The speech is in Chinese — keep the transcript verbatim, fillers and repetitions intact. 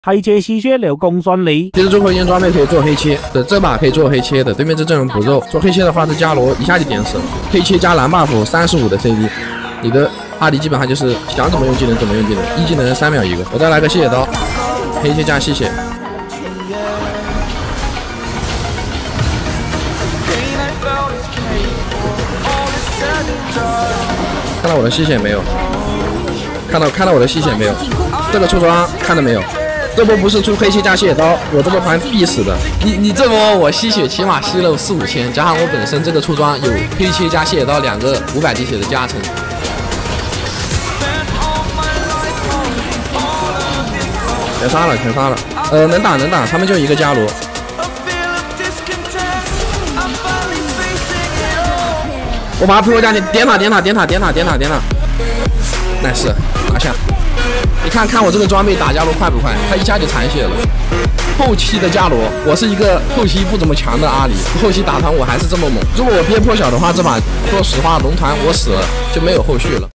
黑切吸血流公孙离。 其实最后一件装备可以做黑切，对，这把可以做黑切的。对面这阵容补肉，做黑切的话，这伽罗一下就点死了。黑切加蓝 buff 三十五的 C D， 你的阿迪基本上就是想怎么用技能怎么用技能，一技能三秒一个。我再来个吸血刀，黑切加吸血。 看到我的吸血没有？看到看到我的吸血没有？这个出装看到没有？这波不是出黑切加吸血刀，我这波团必死的。 你你这波我吸血起码吸了四五千，加上我本身这个出装有黑切加吸血刀两个五百滴血的加成。 全杀了，全杀了。呃，能打能打，他们就一个伽罗。 我把他推回家，你点塔点塔点塔点塔点塔点塔 ，nice 拿下。你看看我这个装备打伽罗快不快？他一下就残血了。后期的伽罗，我是一个后期不怎么强的阿里，后期打团我还是这么猛。如果我憋破晓的话，这把说实话龙团我死了就没有后续了。